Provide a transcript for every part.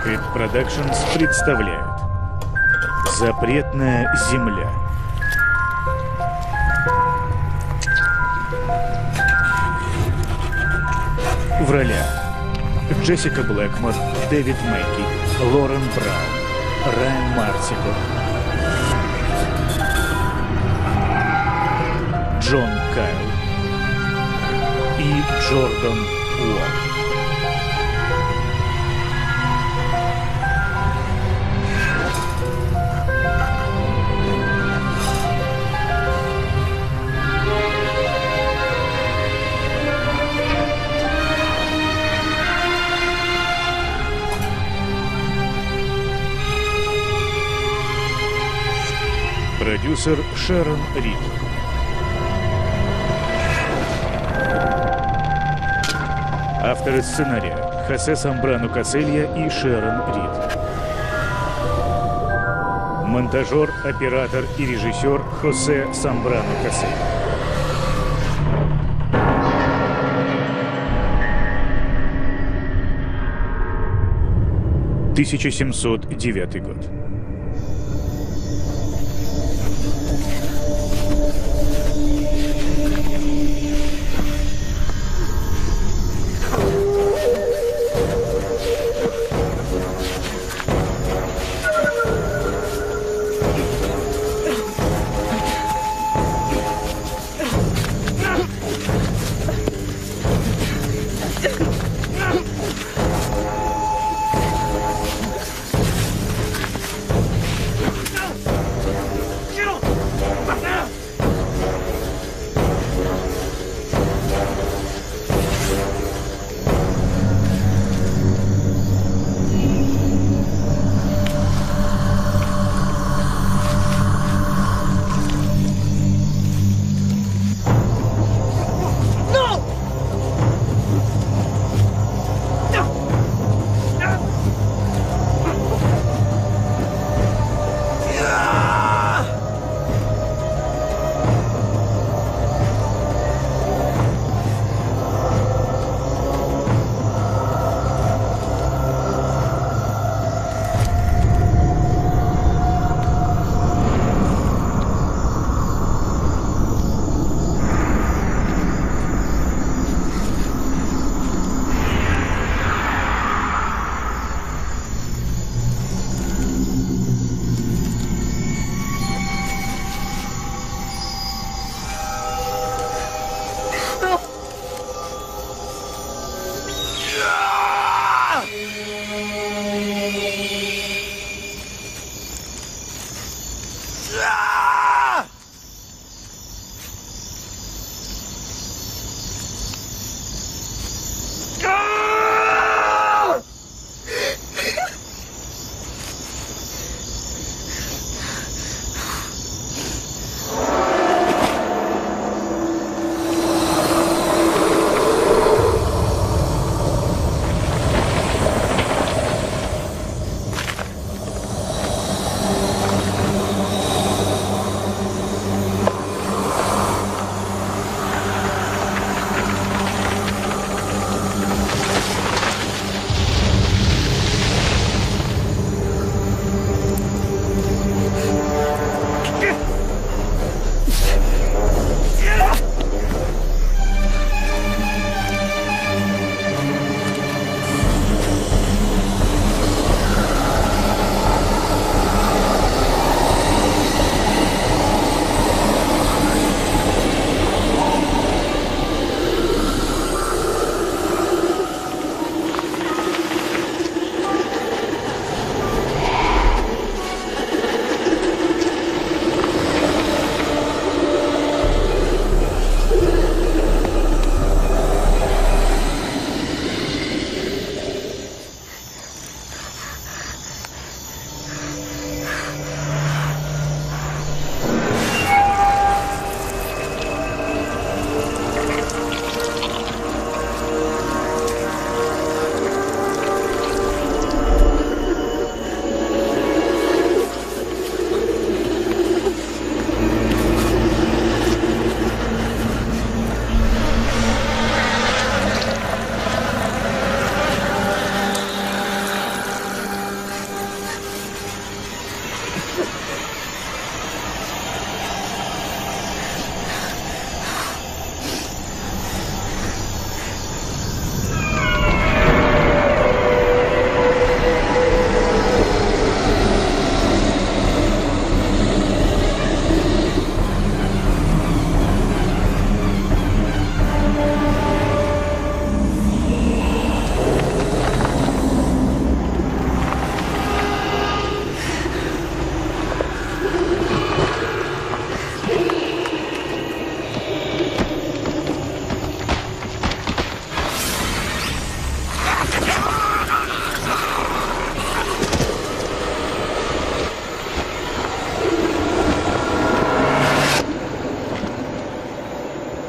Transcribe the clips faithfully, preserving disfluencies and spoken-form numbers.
Sacred Productions представляют Запретная земля. В ролях Джессика Блэкмор, Дэвид Мэкки, Лорен Браун, Райан Марсико, Джон Кайл и Джордан Уолл. Продюсер Шерон Рид. Авторы сценария Хосе Самбрано Каселья и Шерон Рид. Монтажер, оператор и режиссер Хосе Самбрано Каселья. тысяча семьсот девятый год.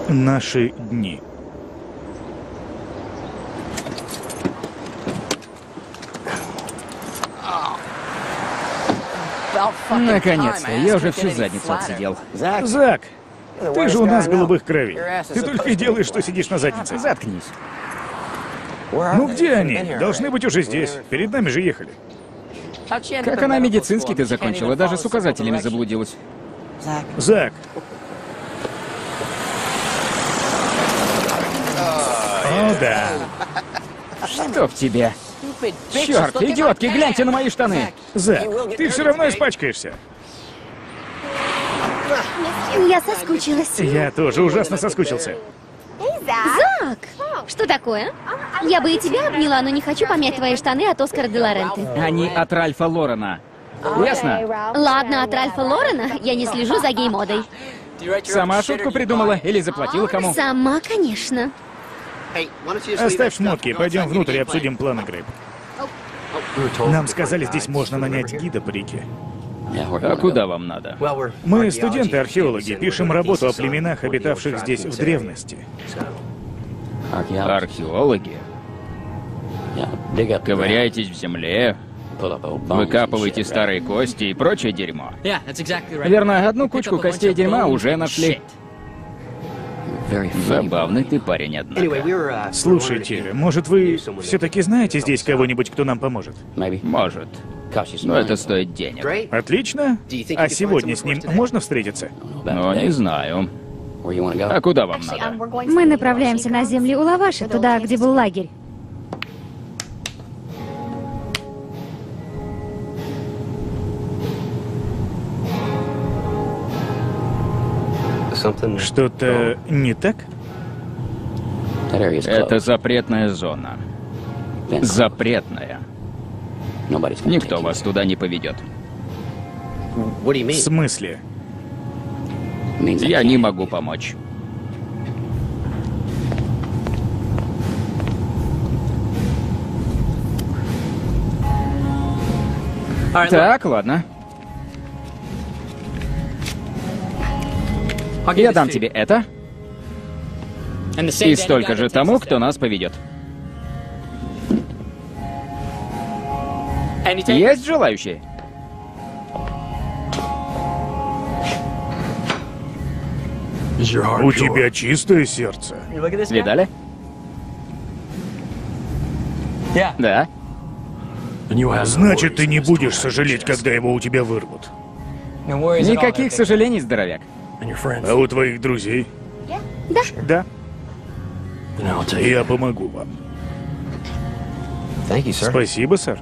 Наши дни. Наконец-то, я уже всю задницу отсидел. Зак, ты же у нас голубых кровей. Ты только и делаешь, что сидишь на заднице. Заткнись. Ну где они? Должны быть уже здесь. Перед нами же ехали. Как она медицинский ты закончила, даже с указателями заблудилась. Зак. О, да. Что в тебе? Черт, идиотки, гляньте на мои штаны! Зак, ты все равно испачкаешься. Я соскучилась. Я тоже ужасно соскучился. Зак! Что такое? Я бы и тебя обняла, но не хочу помять твои штаны от Оскара де ла Ренты. Они от Ральфа Лорена. Ясно? Ладно, от Ральфа Лорена я не слежу за гей-модой. Сама шутку придумала или заплатила кому? Сама, конечно. Оставь шмотки, пойдем внутрь и обсудим план игры. Нам сказали, здесь можно нанять гида по реке. А куда вам надо? Мы студенты-археологи, пишем работу о племенах, обитавших здесь в древности. Археологи? Ковыряетесь в земле, выкапываете старые кости и прочее дерьмо. Верно, одну кучку костей дерьма уже нашли. Забавный ты парень, однако. Слушайте, может вы все-таки знаете здесь кого-нибудь, кто нам поможет? Может. Но это стоит денег. Отлично. А сегодня с ним можно встретиться? Но не знаю. А куда вам надо? Мы направляемся на земли Улаваши, туда, где был лагерь. Что-то не так? Это запретная зона. Запретная. Никто вас туда не поведет. В смысле? Я не могу помочь. Так, ладно. Я дам тебе это. И столько же тому, кто нас поведет. Есть желающие? У тебя чистое сердце. Видали? Да. Значит, ты не будешь сожалеть, когда его у тебя вырвут. Никаких сожалений, здоровяк. А у твоих друзей? Да. Да. Я помогу вам. Спасибо, сэр.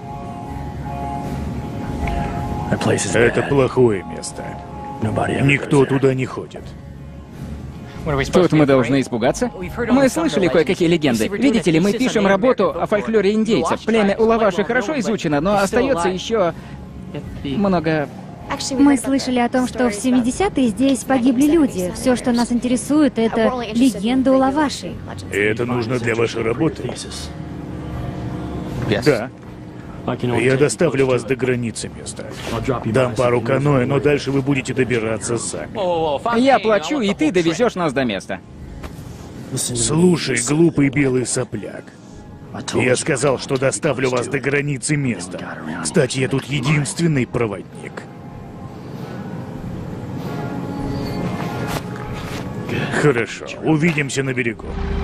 Это плохое место. Никто туда не ходит. Тут мы должны испугаться? Мы слышали кое-какие легенды. Видите ли, мы пишем работу о фольклоре индейцев. Племя Улаваши хорошо изучено, но остается еще много... Мы слышали о том, что в семидесятые здесь погибли люди. Все, что нас интересует, это легенда Улаваши. И это нужно для вашей работы? Да. Я доставлю вас до границы места. Дам пару каноэ, но дальше вы будете добираться сами. Я плачу, и ты довезешь нас до места. Слушай, глупый белый сопляк. Я сказал, что доставлю вас до границы места. Кстати, я тут единственный проводник. Хорошо, увидимся на берегу.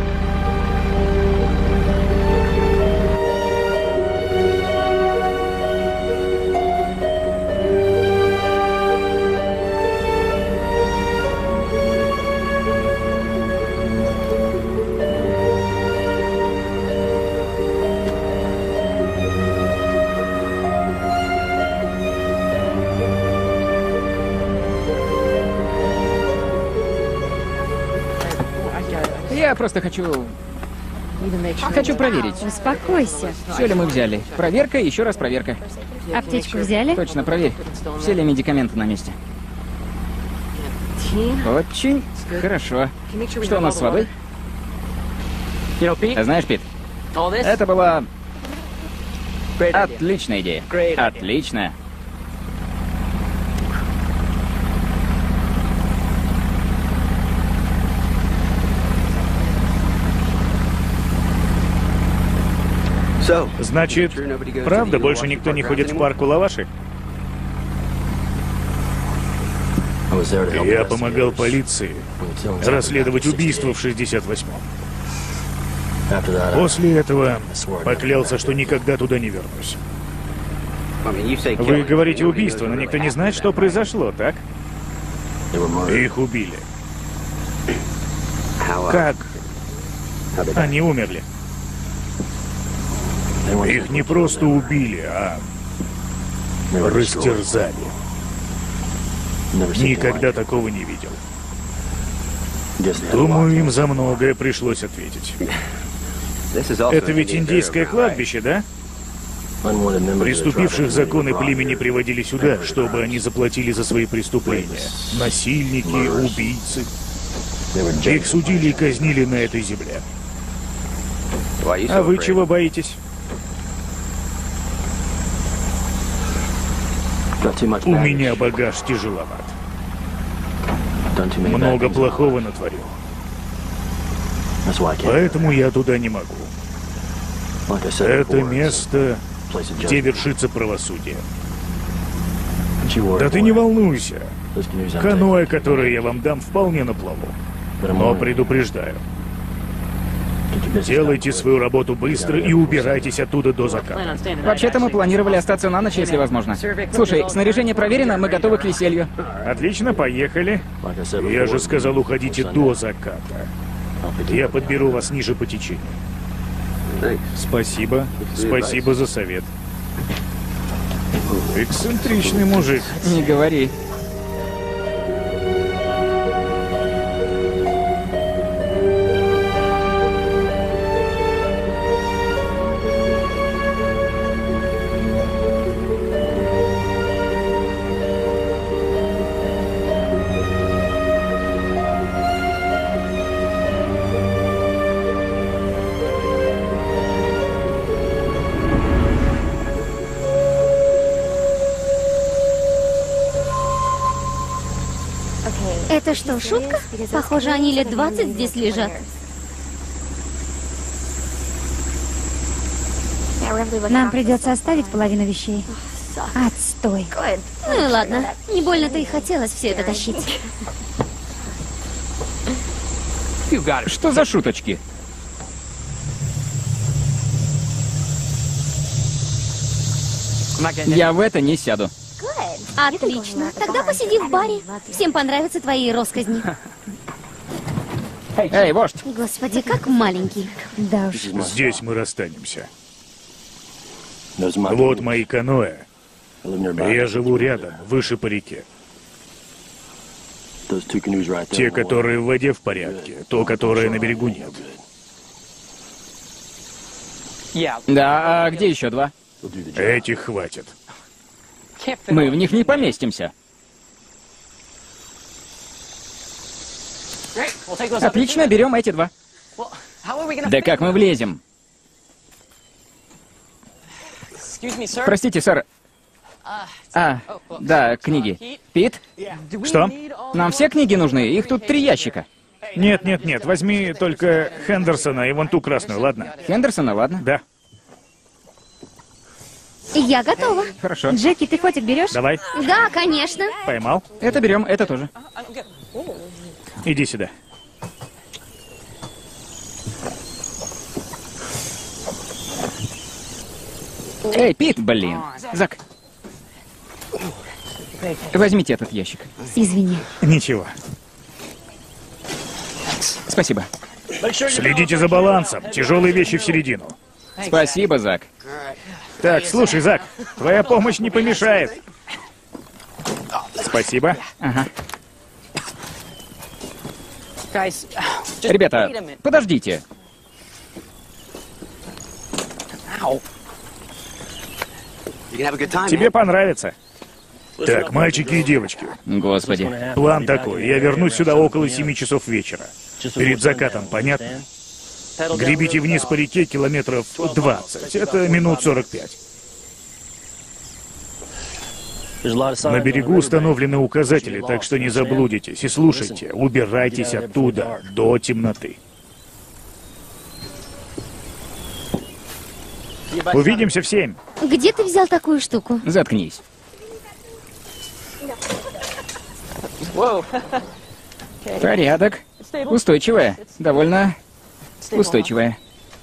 Я просто хочу... Хочу проверить, Успокойся. все ли мы взяли. Проверка, еще раз проверка. Аптечку взяли? Точно, проверь. Все ли медикаменты на месте. Очень хорошо. Что у нас с водой? А знаешь, Пит, это была отличная идея. Отличная. Значит, правда, больше никто не ходит в парк у Лаваши? Я помогал полиции расследовать убийство в шестьдесят восьмом. После этого поклялся, что никогда туда не вернусь. Вы говорите убийство, но никто не знает, что произошло, так? Их убили. Как они умерли? Их не просто убили, а растерзали. Никогда такого не видел. Думаю, им за многое пришлось ответить. Это ведь индейское кладбище, да? Приступивших законы племени приводили сюда, чтобы они заплатили за свои преступления. Насильники, убийцы. Их судили и казнили на этой земле. А вы чего боитесь? У меня багаж тяжеловат. Много плохого натворил. Поэтому я туда не могу. Это место, где вершится правосудие. Да ты не волнуйся. Каноэ, которое я вам дам, вполне на плаву. Но предупреждаю. Делайте свою работу быстро и убирайтесь оттуда до заката. Вообще-то мы планировали остаться на ночь, если возможно. Слушай, снаряжение проверено, мы готовы к веселью. Отлично, поехали. Я же сказал, уходите до заката. Я подберу вас ниже по течению. Спасибо. Спасибо за совет. Эксцентричный мужик. Не говори. Это что, шутка? Похоже, они лет двадцать здесь лежат. Нам придется оставить половину вещей. Отстой. Ну и ладно. Не больно-то и хотелось все это тащить. Что за шуточки? Я в это не сяду. Отлично. Тогда посиди в баре. Всем понравятся твои росказни. Эй, вождь! Господи, как маленький. Да уж. Здесь мы расстанемся. Вот мои каноэ. Я живу рядом, выше по реке. Те, которые в воде, в порядке. То, которое на берегу, нет. Да, а где еще два? Этих хватит. Мы в них не поместимся. Отлично, берем эти два. Да как мы влезем? Простите, сэр. А, да, книги. Пит? Что? Нам все книги нужны? Их тут три ящика. Нет, нет, нет. Возьми только Хендерсона и вон ту красную, ладно? Хендерсона, ладно? Да. Я готова. Хорошо. Джеки, ты котик берешь? Давай. Да, конечно. Поймал. Это берем, это тоже. Иди сюда. Эй, Пит, блин. Зак. Возьмите этот ящик. Извини. Ничего. Спасибо. Следите за балансом. Тяжелые вещи в середину. Спасибо, Зак. Так, слушай, Зак, твоя помощь не помешает. Спасибо. Ага. Ребята, подождите. Тебе понравится. Так, мальчики и девочки. Господи. План такой. Я вернусь сюда около семи часов вечера. Перед закатом, понятно? Гребите вниз по реке километров двадцать. Это минут сорок пять. На берегу установлены указатели, так что не заблудитесь. И слушайте, убирайтесь оттуда до темноты. Увидимся в семь. Где ты взял такую штуку? Заткнись. Порядок. Устойчивая. Довольно устойчивая.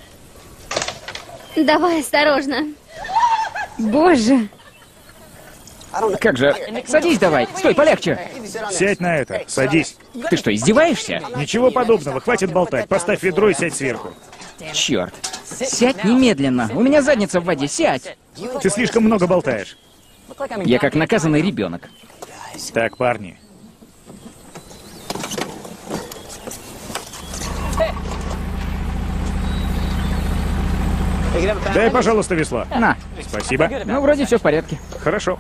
Давай осторожно. Боже. Как же... Садись давай. Стой, полегче. Сядь на это. Садись. Ты что, издеваешься? Ничего подобного. Хватит болтать. Поставь ведро и сядь сверху. Черт. Сядь немедленно. У меня задница в воде. Сядь. Ты слишком много болтаешь. Я как наказанный ребенок. Так, парни. Дай, пожалуйста, весло. На. Спасибо. Ну, вроде все в порядке. Хорошо.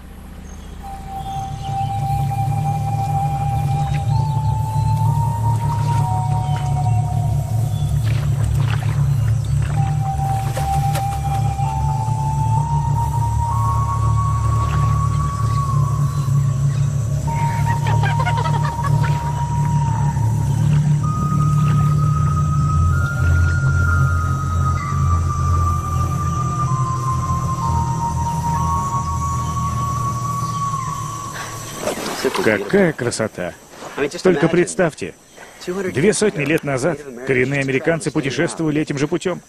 Какая красота! Только представьте, две сотни лет назад коренные американцы путешествовали этим же путем.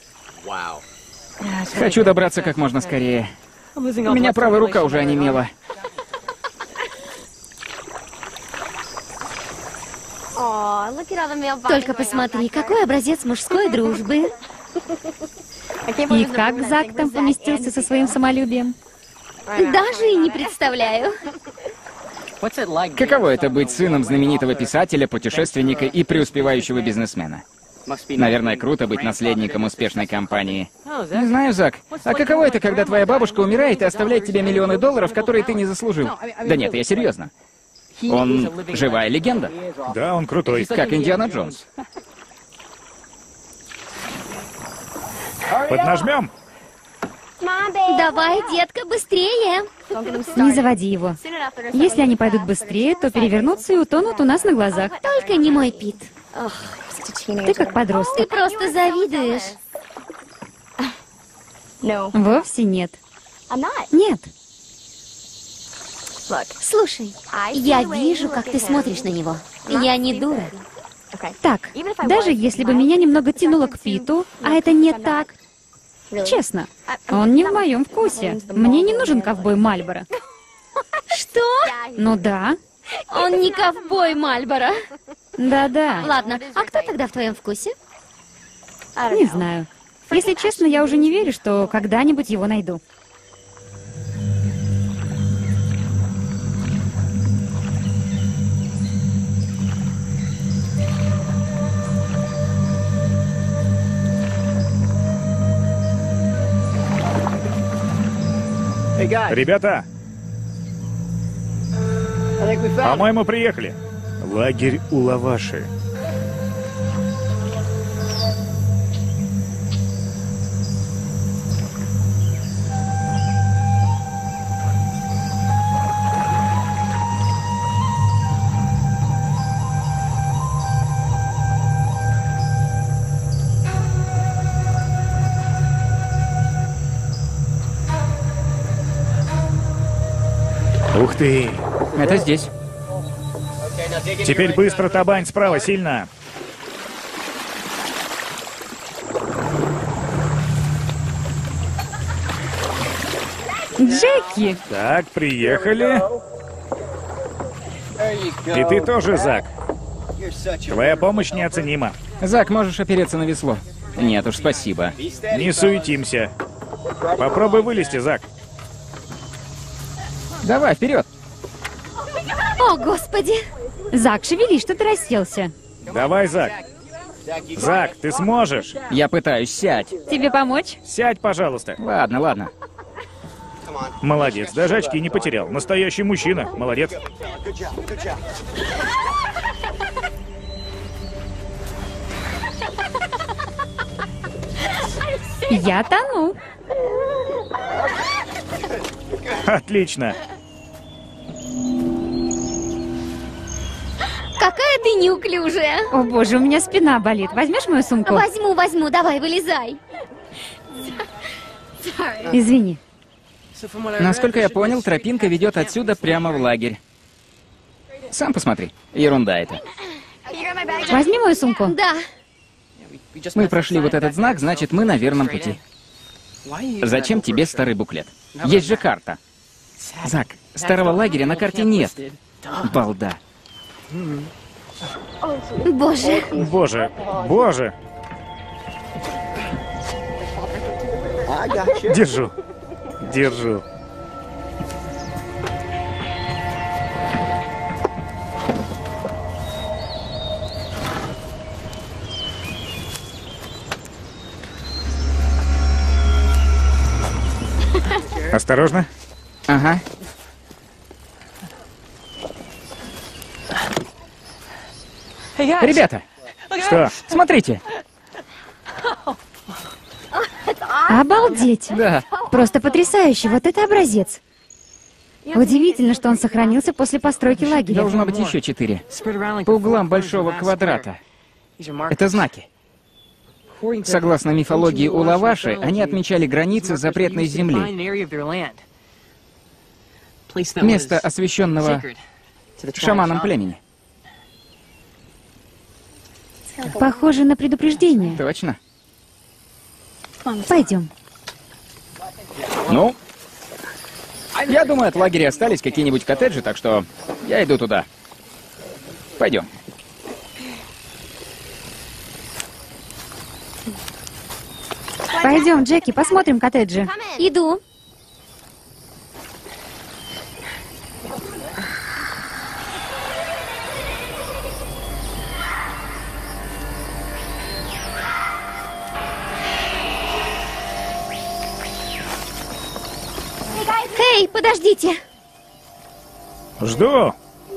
Хочу добраться как можно скорее. У меня правая рука уже онемела. Только посмотри, какой образец мужской дружбы. И как Зак там поместился со своим самолюбием? Даже и не представляю. Каково это быть сыном знаменитого писателя, путешественника и преуспевающего бизнесмена? Наверное, круто быть наследником успешной компании. Не знаю, Зак. А каково это, когда твоя бабушка умирает и оставляет тебе миллионы долларов, которые ты не заслужил? Да нет, я серьезно. Он живая легенда. Да, он крутой. Как Индиана Джонс. Поднажмем. Давай, детка, быстрее. Не заводи его. Если они пойдут быстрее, то перевернутся и утонут у нас на глазах. Только не мой Пит. Ты как Ты подросток. просто завидуешь. Вовсе нет. Нет. Слушай, я вижу, как ты смотришь на него. Я не дура. Так, даже если бы меня немного тянуло к Питу, а это не так, честно, он не в моем вкусе. Мне не нужен ковбой Мальборо. Что? Ну да. Он не ковбой Мальборо. Да-да. Ладно, а кто тогда в твоем вкусе? Не знаю. Если честно, я уже не верю, что когда-нибудь его найду. Ребята, по-моему, приехали. Лагерь Улаваши. Ух ты! Это здесь. Теперь быстро, табань, справа, сильно. Джеки! Так, приехали. И ты тоже, Зак. Твоя помощь неоценима. Зак, можешь опереться на весло? Нет уж, спасибо. Не суетимся. Попробуй вылезти, Зак. Давай, вперед! О, Господи! Зак, шевелись, что ты расселся? Давай, Зак. Зак, ты сможешь? Я пытаюсь, сядь. Тебе помочь? Сядь, пожалуйста. Ладно, ладно. Молодец, даже очки не потерял. Настоящий мужчина. Молодец. Я тону. Отлично. Какая ты неуклюжая. О боже, у меня спина болит. Возьмешь мою сумку? Возьму, возьму, давай, вылезай. Извини. Насколько я понял, тропинка ведет отсюда прямо в лагерь. Сам посмотри. Ерунда это. Возьми мою сумку. Да. Мы прошли вот этот знак, значит, мы на верном пути. Зачем тебе старый буклет? Есть же карта. Зак, старого лагеря на карте нет. Балда. Боже. Боже, боже. Держу. Держу. Осторожно. Ага. Ребята, Что? смотрите. Обалдеть. Да. Просто потрясающе. Вот это образец. Удивительно, что он сохранился после постройки лагеря. Должно быть еще четыре. По углам большого квадрата. Это знаки. Согласно мифологии Улаваши, они отмечали границы запретной земли. Место, освященного шаманом племени. Похоже на предупреждение. Точно. Пойдем. Ну? Я думаю, от лагеря остались какие-нибудь коттеджи, так что я иду туда. Пойдем. Пойдем, Джеки, посмотрим коттеджи. Иду. Эй, подождите. Жду.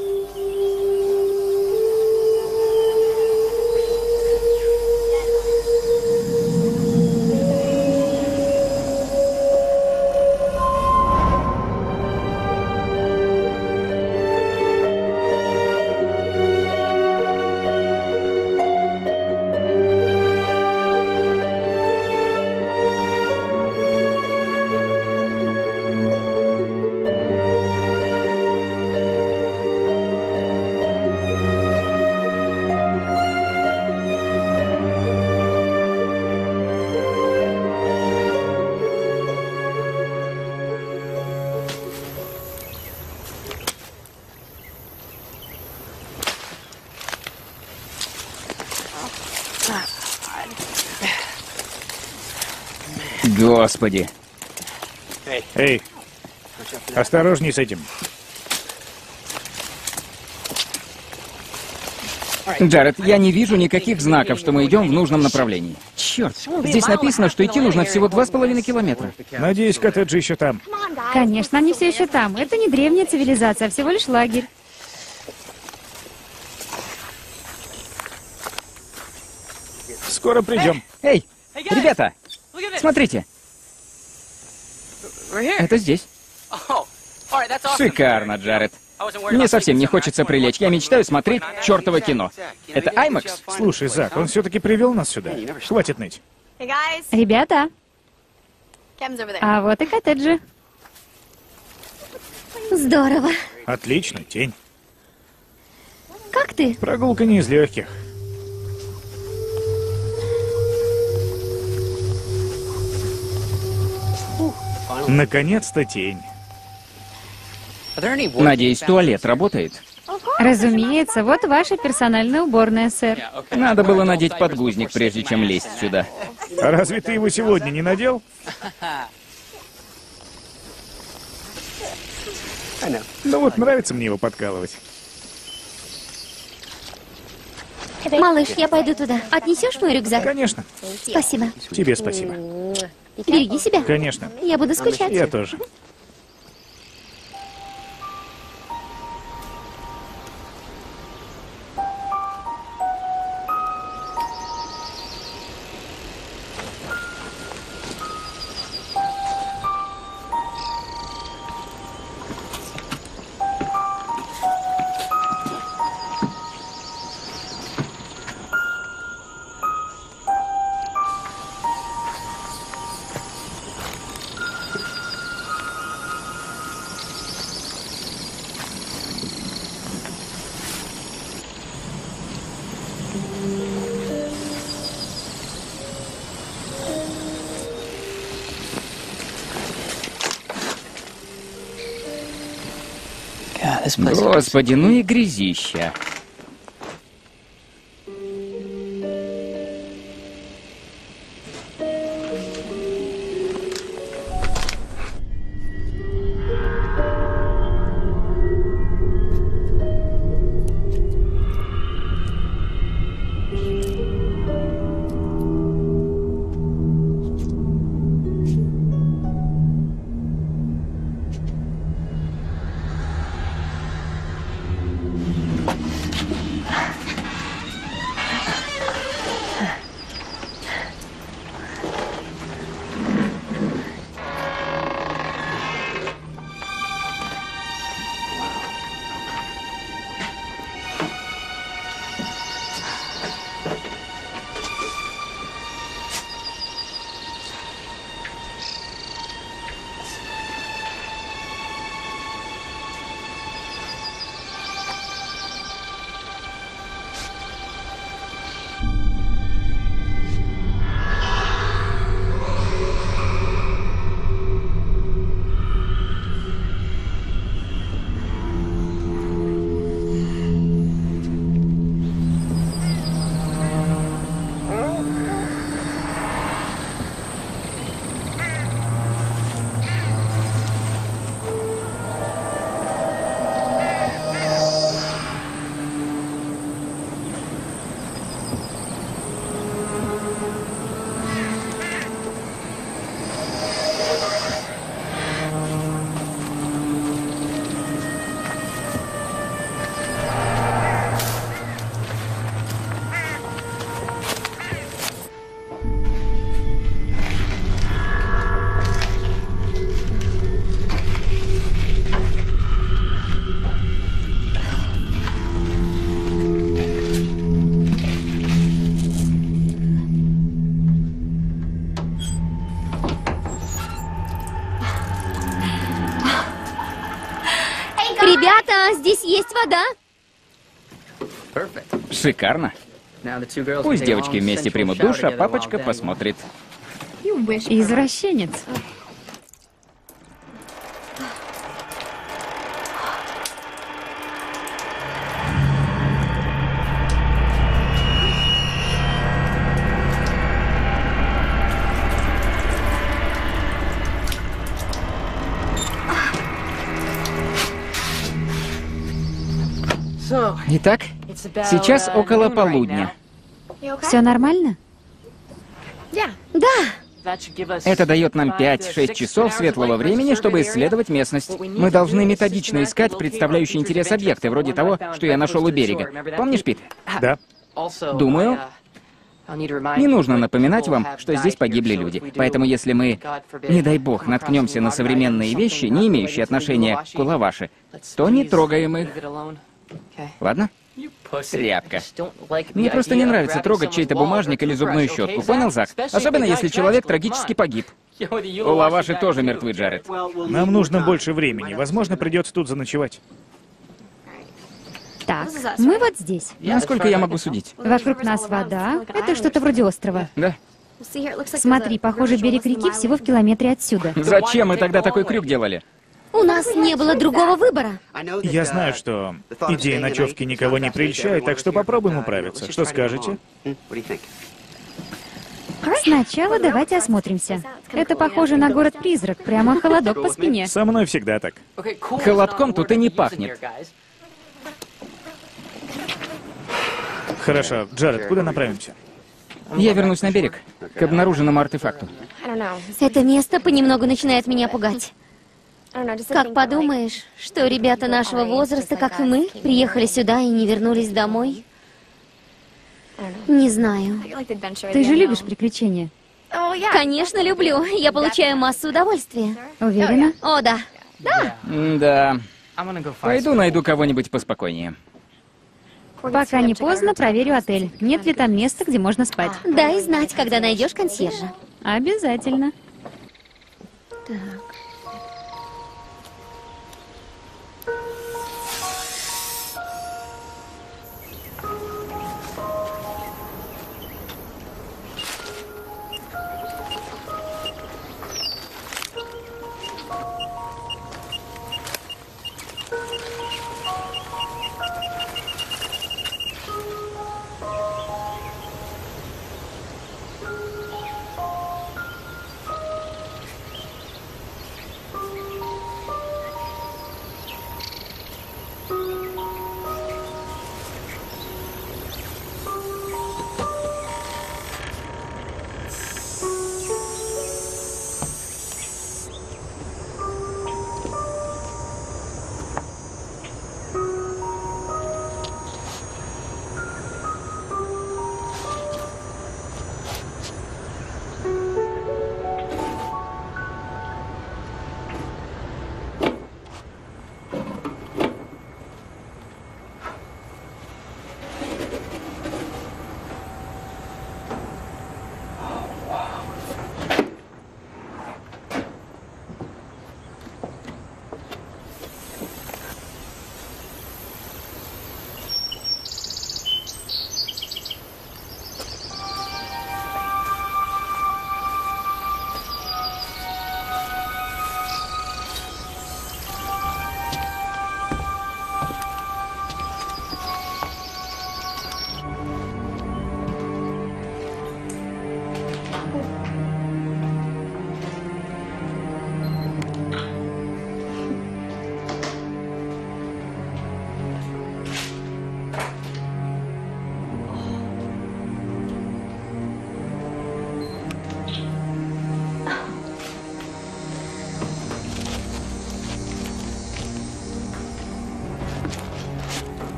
Господи. Эй, осторожней с этим. Джаред, я не вижу никаких знаков, что мы идем в нужном направлении. Черт, здесь написано, что идти нужно всего два с половиной километра. Надеюсь, коттеджи еще там. Конечно, они все еще там. Это не древняя цивилизация, а всего лишь лагерь. Скоро придем. Эй, ребята, смотрите. Это здесь. Шикарно, Джаред. Мне совсем не хочется прилечь. Я мечтаю смотреть чертово кино. Это аймакс? Слушай, Зак, он все-таки привел нас сюда. Хватит ныть. Ребята, а вот и коттеджи. Здорово. Отлично, тень. Как ты? Прогулка не из легких. Наконец-то тень. Надеюсь, туалет работает. Разумеется, вот ваша персональная уборная, сэр. Надо было надеть подгузник, прежде чем лезть сюда. А разве ты его сегодня не надел? Ну вот, нравится мне его подкалывать. Малыш, я пойду туда. Отнесешь мой рюкзак? Конечно. Спасибо. Тебе спасибо. Береги себя. Конечно. Я буду скучать. Я тоже. Господи, ну и грязища. Ребята, здесь есть вода. Шикарно. Пусть девочки вместе примут душ, а папочка посмотрит. Извращенец. Итак, сейчас около полудня. Все нормально? Да. Это дает нам пять-шесть часов светлого времени, чтобы исследовать местность. Мы должны методично искать представляющие интерес объекты, вроде того, что я нашел у берега. Помнишь, Пит? Да. Думаю, не нужно напоминать вам, что здесь погибли люди. Поэтому если мы, не дай бог, наткнемся на современные вещи, не имеющие отношения к Улаваши, то не трогаем их. Ладно? Тряпка. Мне просто не нравится трогать чей-то бумажник или зубную щетку. Понял, Зак? Особенно если человек трагически погиб. Улаваши тоже мертвы, Джаред. Нам нужно больше времени. Возможно, придется тут заночевать. Так, мы вот здесь. Насколько я могу судить? Вокруг нас вода. Это что-то вроде острова. Да. Смотри, похоже, берег реки всего в километре отсюда. Зачем мы тогда такой крюк делали? У нас не было другого выбора. Я знаю, что идея ночевки никого не прельщает, так что попробуем управиться. Что скажете? Сначала давайте осмотримся. Это похоже на город-призрак. Прямо холодок по спине. Со мной всегда так. Холодком тут и не пахнет. Хорошо. Джаред, куда направимся? Я вернусь на берег, к обнаруженному артефакту. Это место понемногу начинает меня пугать. Как подумаешь, что ребята нашего возраста, как и мы, приехали сюда и не вернулись домой? Не знаю. Ты же любишь приключения. Конечно, люблю. Я получаю массу удовольствия. Уверена? О, да. Да. Да. Пойду найду кого-нибудь поспокойнее. Пока не поздно, проверю отель. Нет ли там места, где можно спать? Дай знать, когда найдешь консьержа. Обязательно. Так.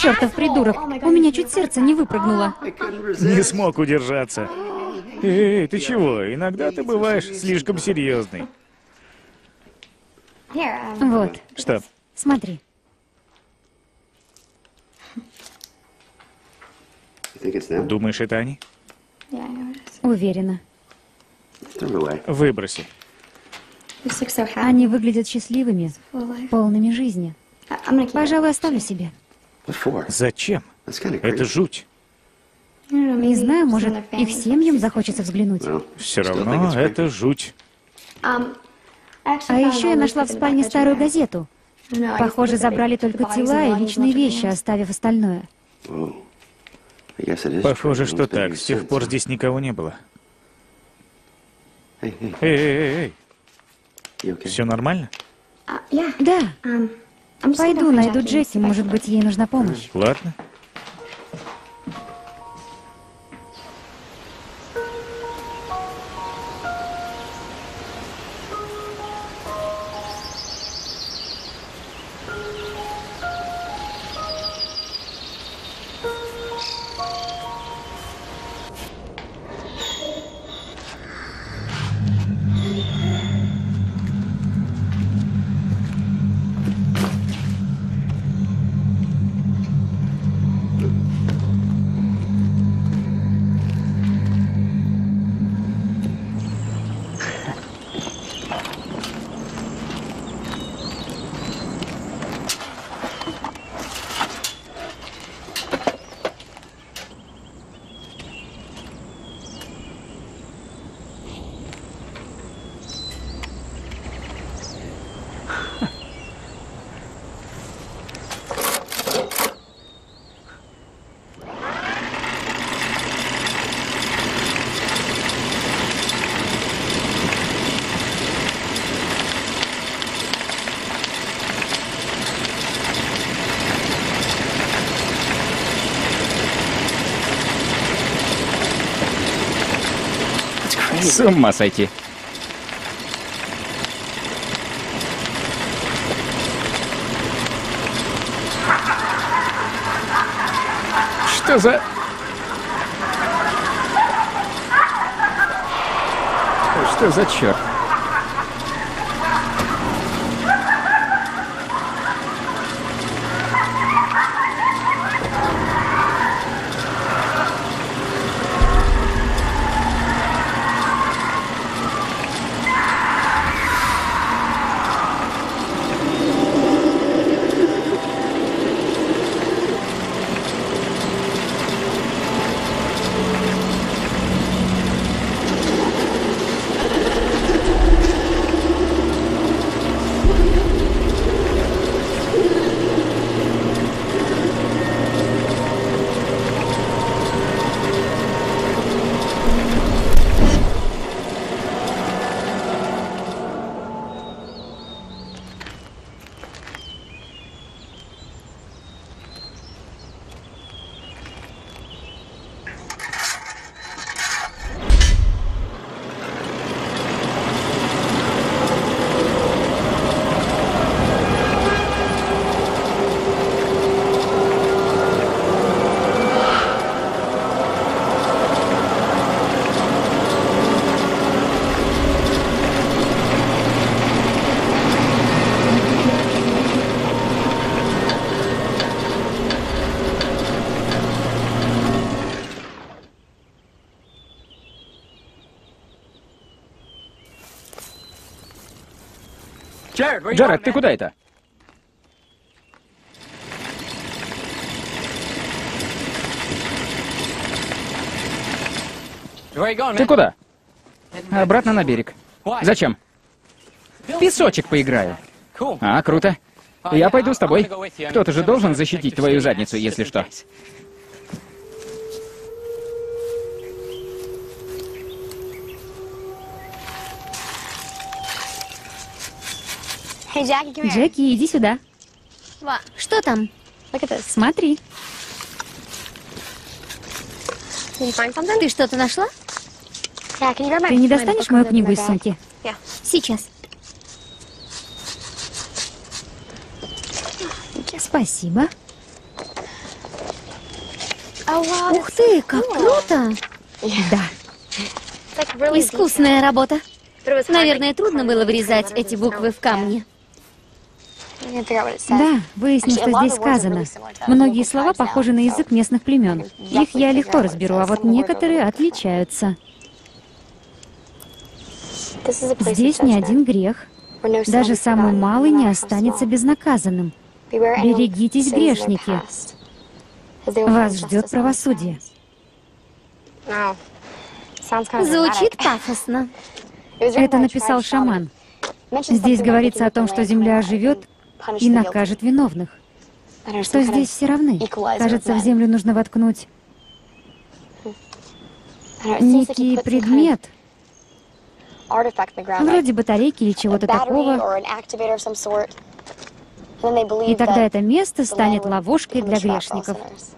Чертов придурок. У меня чуть сердце не выпрыгнуло. Не смог удержаться. Эй, ты чего? Иногда ты бываешь слишком серьезный. Вот. Что? Смотри. Думаешь, это они? Уверена. Выброси. Они выглядят счастливыми, полными жизни. Пожалуй, оставлю себе. Зачем? Это жуть. Не знаю, может, их семьям захочется взглянуть. Все равно это жуть. А еще я нашла в спальне старую газету. Похоже, забрали только тела и личные вещи, оставив остальное. Похоже, что так. С тех пор здесь никого не было. Эй, эй, эй. Все нормально? Да. Пойду найду Джеки, может быть, ей нужна помощь. Ладно. С ума сойти. Что за... Что за черт? Джаред, ты куда это? Ты куда? Обратно на берег. Зачем? Песочек поиграю. А, круто. Я пойду с тобой. Кто-то же должен защитить твою задницу, если что. Джеки, иди сюда. Что там? Смотри. Ты что-то нашла? Ты не достанешь мою книгу из сумки? Сейчас. Спасибо. Ух ты, как круто! Да. Искусная работа. Наверное, трудно было вырезать эти буквы в камне. Да, выяснил, что здесь сказано. Многие слова похожи на язык местных племен. Их я легко разберу, а вот некоторые отличаются. Здесь ни один грех. Даже самый малый не останется безнаказанным. Берегитесь, грешники. Вас ждет правосудие. Звучит пафосно. Это написал шаман. Здесь говорится о том, что земля оживет и накажет виновных. Что здесь все равны. Кажется, в землю нужно воткнуть некий предмет, вроде батарейки или чего-то такого. И тогда это место станет ловушкой для грешников.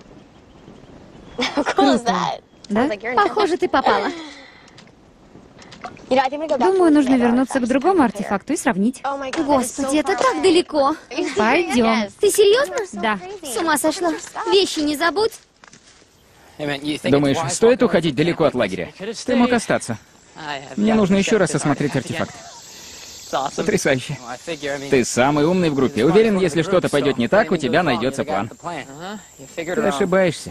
Круто, да? Похоже, ты попала. Думаю, нужно вернуться к другому артефакту и сравнить. Господи, это так далеко. Пойдем. Ты серьезно? Да. С ума сошла. Вещи не забудь. Думаешь, стоит уходить далеко от лагеря? Ты мог остаться. Мне нужно еще раз осмотреть артефакт. Потрясающе. Ты самый умный в группе. Уверен, если что-то пойдет не так, у тебя найдется план. Ты ошибаешься.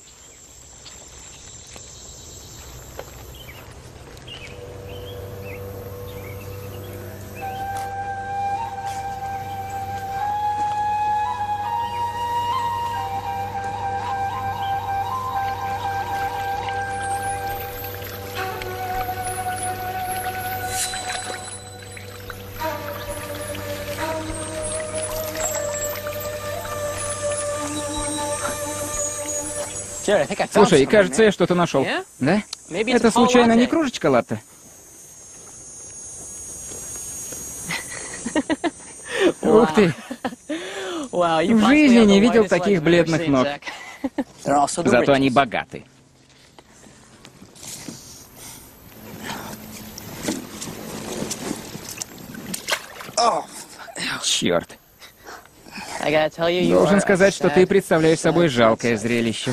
Слушай, кажется, я что-то нашел. Да? Это случайно не кружечка латте? Ух ты! В жизни не видел таких бледных ног. Зато они богаты. Черт. Должен сказать, что ты представляешь собой жалкое зрелище.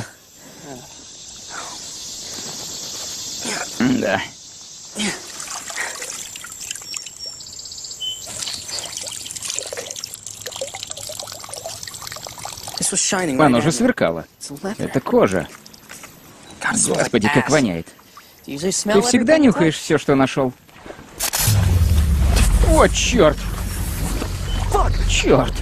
Да. Оно же сверкало. Это кожа. Господи, как воняет. Ты всегда нюхаешь все, что нашел? О, черт! Черт!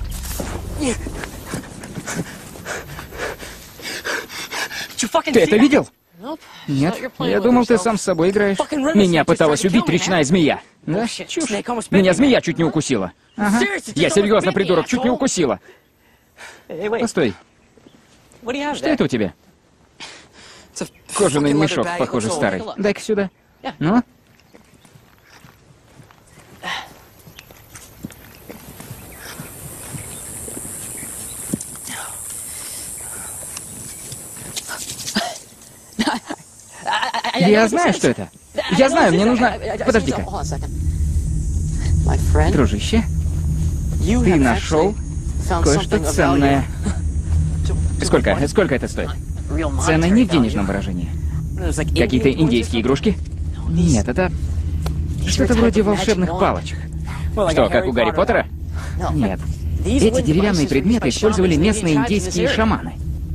Ты это видел? Нет, я думал, ты сам с собой играешь. Меня пыталась убить речная змея. Да? Чушь. Меня змея чуть не укусила. Ага. Я серьезно, придурок, чуть не укусила. Постой. Что это у тебя? Кожаный мешок, похоже, старый. Дай-ка сюда. Ну? Я знаю, что это. Я знаю, мне нужно... Подожди-ка. Дружище, ты нашел кое-что ценное. Сколько? Сколько это стоит? Цена не в денежном выражении. Какие-то индейские игрушки? Нет, это... Что-то вроде волшебных палочек. Что, как у Гарри Поттера? Нет. Эти деревянные предметы использовали местные индейские шаманы.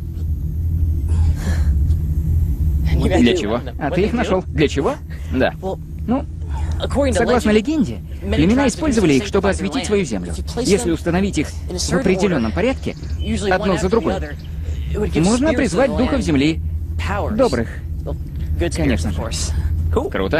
Для чего? А ты их нашел? Для чего? Да. Ну, согласно легенде, племена использовали их, чтобы осветить свою землю. Если установить их в определенном порядке, одно за другой, можно призвать духов земли. Добрых. Конечно же. Круто.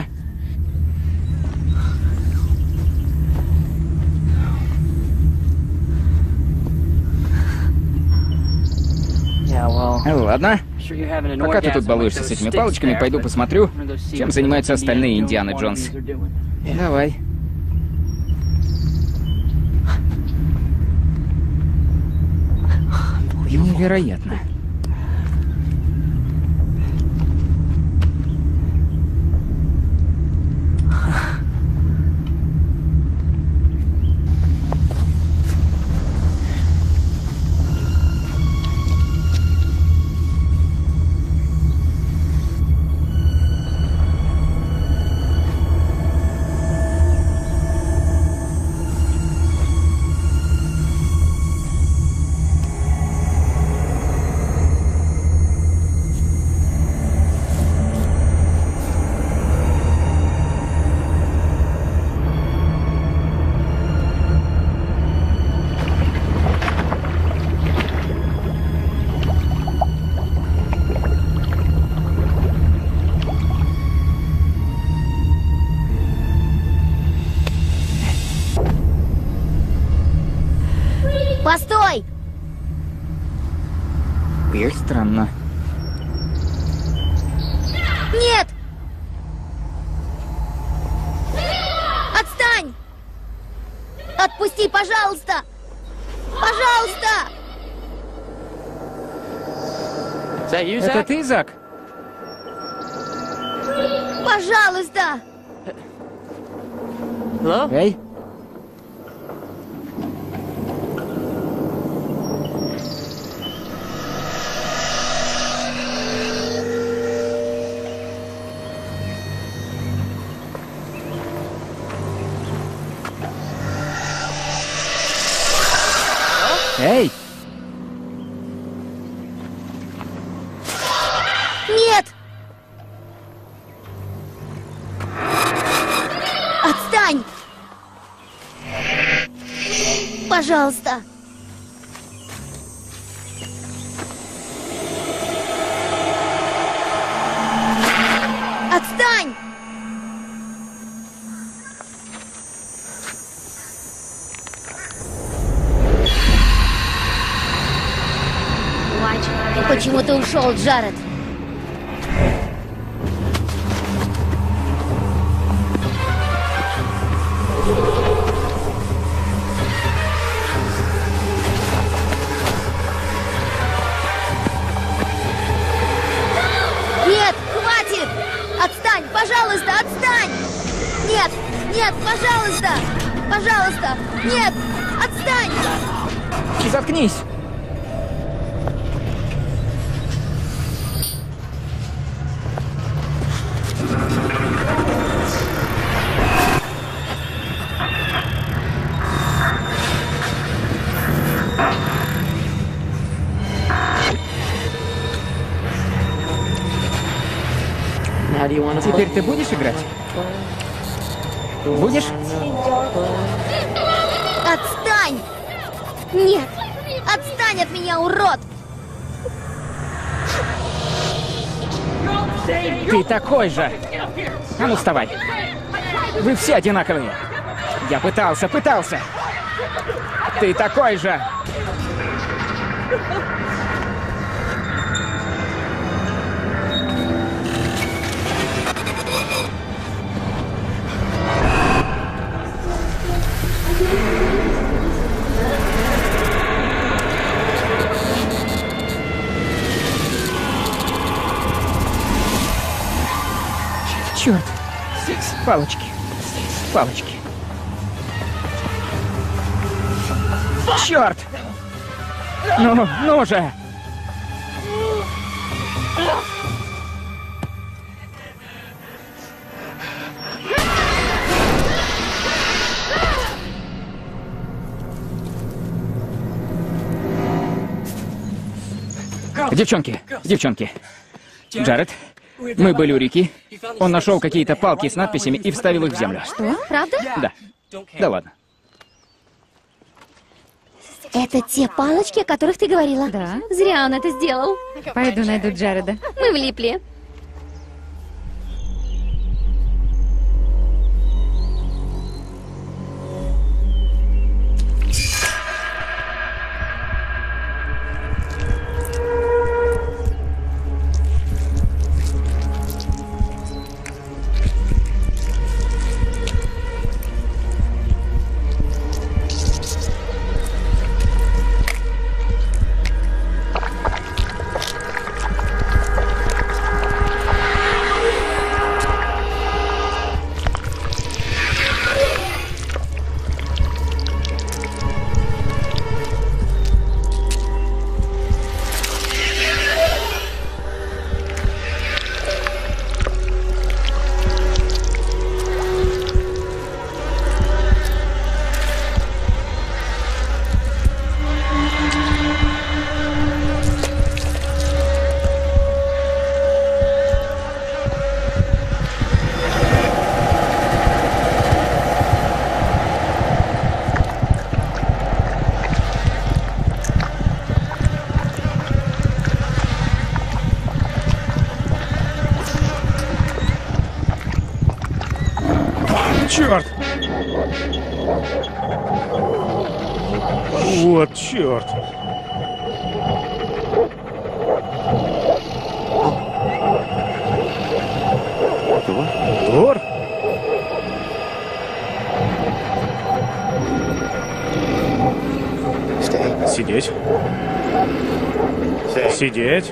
Ладно. Пока ты тут балуешься с этими палочками, пойду посмотрю, чем занимаются остальные Индианы Джонс. Давай. Невероятно. Постой! Странно. Нет! Отстань! Отпусти, пожалуйста! Пожалуйста! Это ты, Зак? Пожалуйста! Эй? Эй! Нет! Отстань! Пожалуйста! Отстань! Почему ты ушел, Джаред? Нет, хватит! Отстань, пожалуйста, отстань! Нет, нет, пожалуйста! Пожалуйста! Нет! Отстань! Заткнись! Теперь ты будешь играть? Будешь? Отстань! Нет! Отстань от меня, урод! Ты такой же! А ну вставай! Вы все одинаковые! Я пытался, пытался! Ты такой же! Черт! Палочки! Палочки! Черт! Ну, ну же! Девчонки, девчонки. Джаред, мы были у реки. Он нашел какие-то палки с надписями и вставил их в землю. Что? Правда? Да. Да ладно. Это те палочки, о которых ты говорила? Да. Зря он это сделал. Пойду найду Джареда. Мы влипли. Черт! Вот черт. Тор? Сидеть. Сидеть.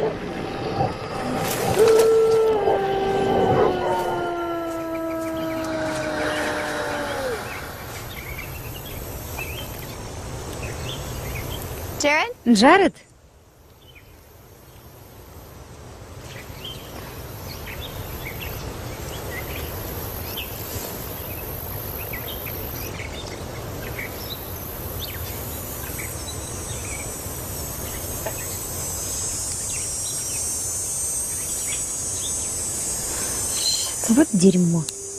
Джаред? Вот дерьмо.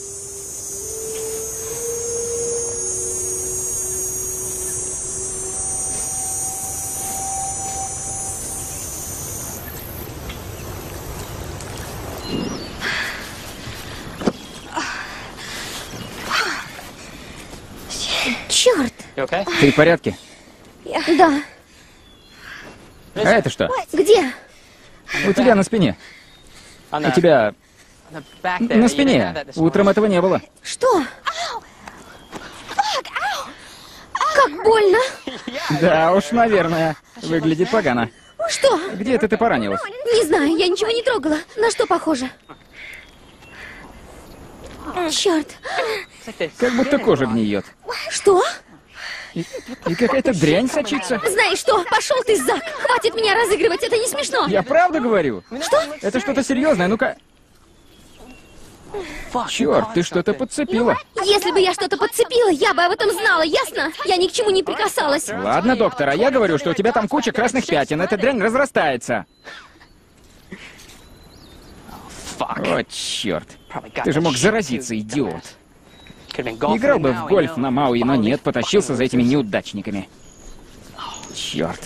Черт! Ты в порядке? Да. А это что? Где? У тебя на спине. У тебя на спине. Утром этого не было. Что? Как больно! Да уж, наверное. Выглядит погано. Что? Где это ты поранилась? Не знаю, я ничего не трогала. На что похоже? Черт! Как будто кожа гниет. Что? И, и какая-то дрянь сочится. Знаешь что? Пошел ты, Зак! Хватит меня разыгрывать, это не смешно! Я правда говорю? Что? Это что-то серьезное, ну-ка. Черт, ты что-то подцепила. Если бы я что-то подцепила, я бы об этом знала, ясно? Я ни к чему не прикасалась. Ладно, доктор, а я говорю, что у тебя там куча красных пятен. Эта дрянь разрастается. О, черт. Ты же мог заразиться, идиот. Играл бы в гольф на Мауи, но нет, потащился за этими неудачниками. Черт.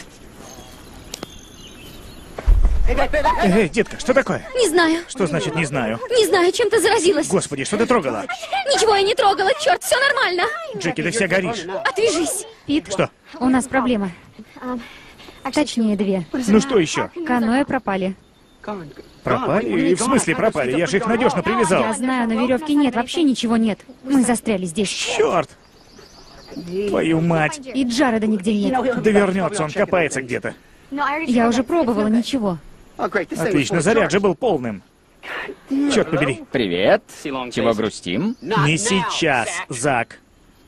Эй, детка, что такое? Не знаю. Что значит не знаю? Не знаю, чем ты заразилась. Господи, что ты трогала? Ничего я не трогала, черт, все нормально. Джеки, ты вся горишь. Отвяжись. Пит, Что? у нас проблема. Точнее, две. Ну что еще? Каноэ пропали. Пропали? В смысле пропали? Я же их надежно привязал. Я знаю, но веревки нет, вообще ничего нет. Мы застряли здесь. Черт! Твою мать! И Джареда нигде нет. Да вернется, он копается где-то. Я уже пробовала, ничего. Отлично, заряд же был полным. Черт побери. Привет. Чего грустим? Не сейчас, Зак.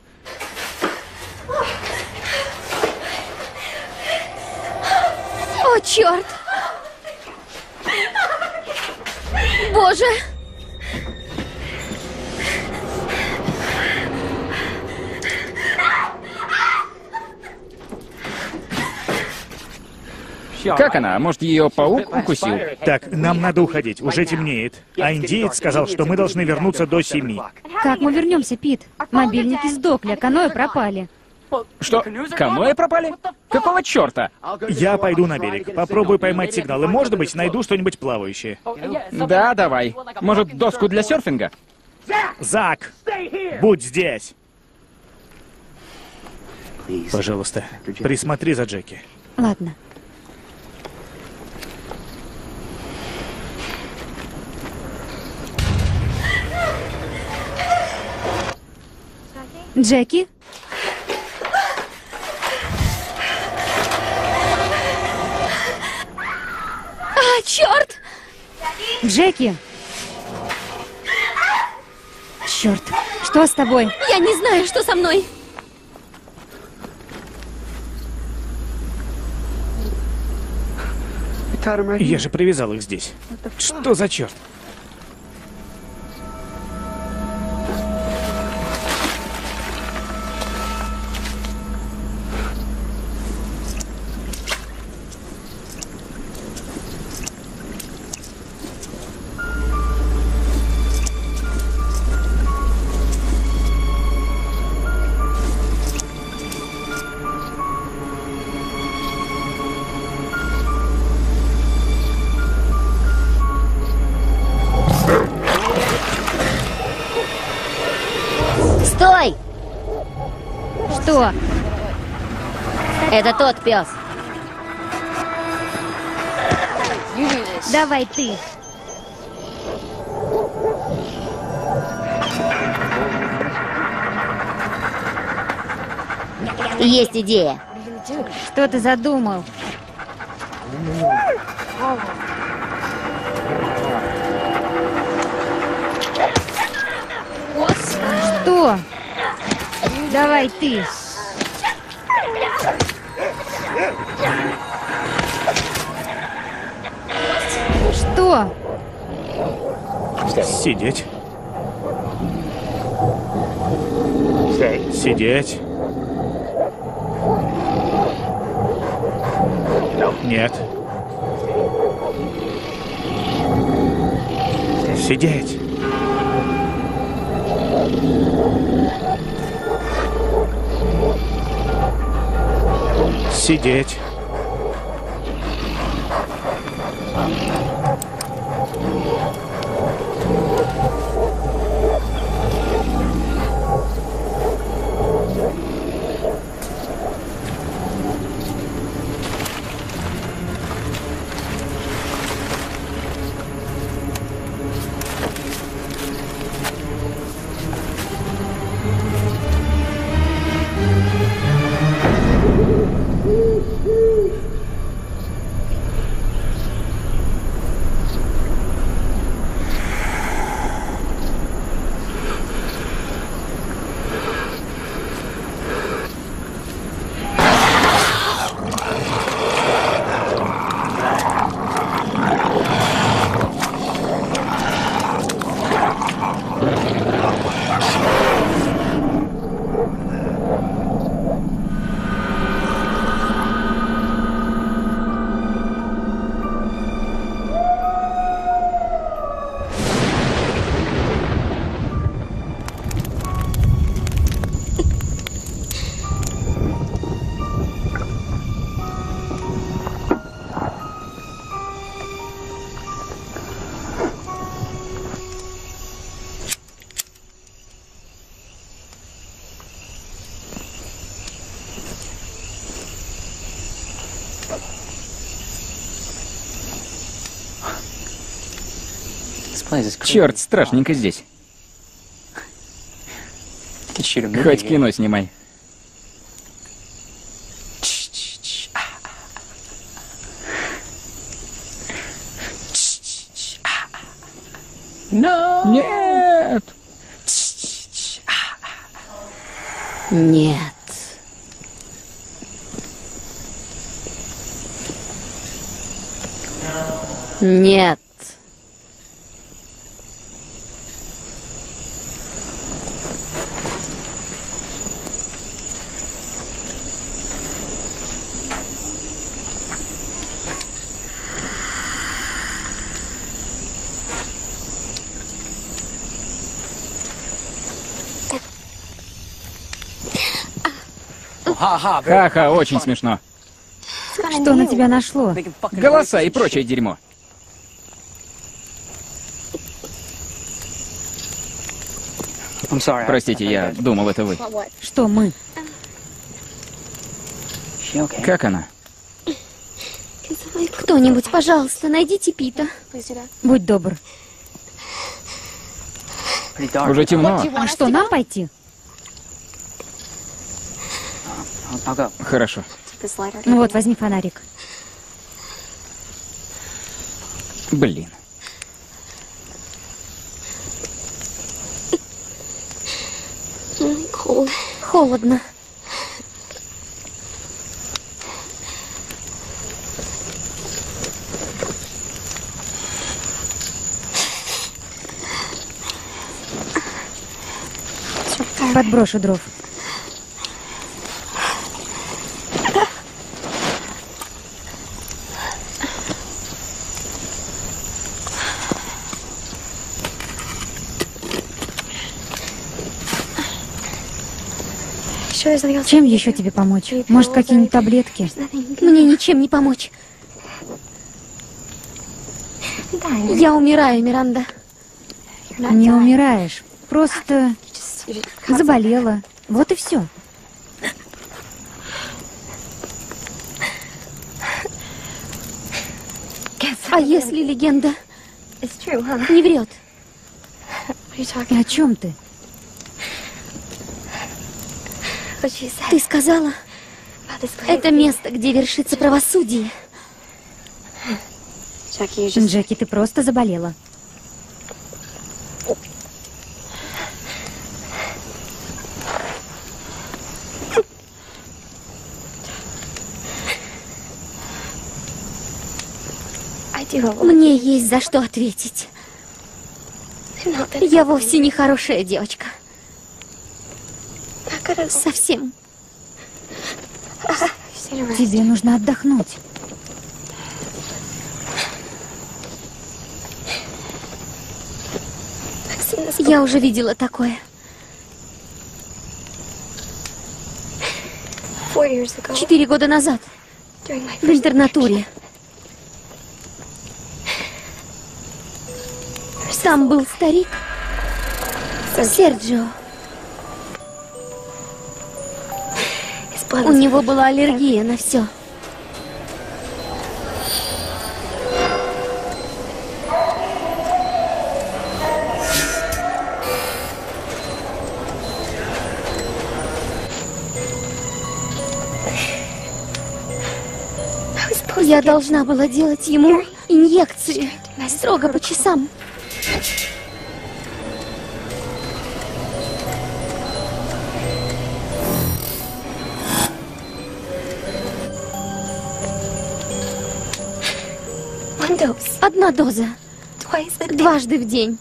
О, черт! Боже! Как она? Может, ее паук укусил? Так, нам надо уходить, уже темнеет. А индеец сказал, что мы должны вернуться до семи. Как мы вернемся, Пит? Мобильники сдохли, а каноэ пропали. Что? Каноэ пропали? Какого черта? Я пойду на берег, попробую поймать сигналы. Может быть, найду что-нибудь плавающее. Да, давай. Может, доску для серфинга? Зак, будь здесь. Пожалуйста, присмотри за Джеки. Ладно. Джеки? А, черт! Джеки! Черт, что с тобой? Я не знаю, что со мной. Я же привязал их здесь. Что за черт? Стой! Что? Это тот пес. Давай ты. Есть идея. Что ты задумал? Что? Давай ты. Что? Сидеть. Сидеть. Нет. Сидеть. Сидеть. Черт, страшненько здесь. Хоть кино снимай. Нет! Нет. Нет. Ха-ха, очень смешно. Что на тебя нашло? Голоса и прочее дерьмо. Простите, я думал, это вы. Что мы? Как она? Кто-нибудь, пожалуйста, найдите Пита. Будь добр. Уже темно. А что, нам пойти? Хорошо. Ну вот, возьми фонарик. Блин. Холодно. Подброшу дров. Чем еще тебе помочь? Может, какие-нибудь таблетки? Мне ничем не помочь. Я умираю, Миранда. Не умираешь. Просто заболела. Вот и все. А если легенда не врет? О чем ты? Ты сказала, это место, где вершится правосудие. Джеки, ты просто заболела. Мне есть за что ответить. Я вовсе не хорошая девочка. Совсем. Тебе нужно отдохнуть. Я уже видела такое. Четыре года назад. В интернатуре. Там был старик. Серджио. У него была аллергия на все. Я должна была делать ему инъекции строго по часам. Одна доза. Дважды в день.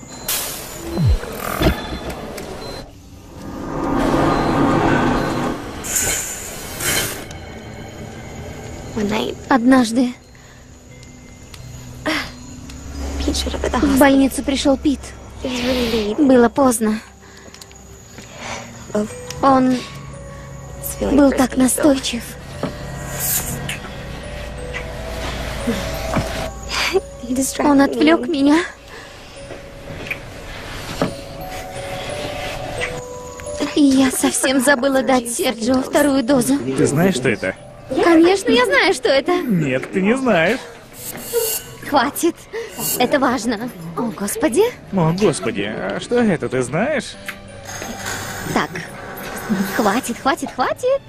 Однажды в больницу пришел Пит. Было поздно. Он был так настойчив. Он отвлек меня. И я совсем забыла дать Серджио вторую дозу. Ты знаешь, что это? Конечно, я знаю, что это. Нет, ты не знаешь. Хватит. Это важно. О, Господи. О, Господи, а что это, ты знаешь? Так. Хватит, хватит, хватит.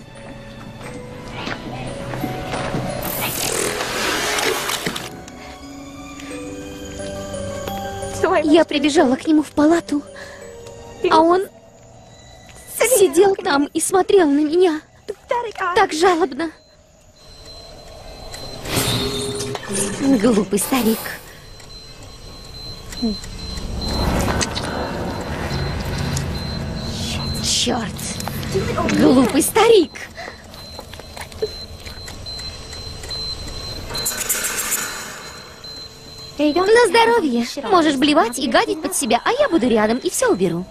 Я прибежала к нему в палату, а он сидел там и смотрел на меня. Так жалобно. Глупый старик. Черт. Глупый старик. На здоровье. Можешь блевать и гадить под себя, а я буду рядом и все уберу.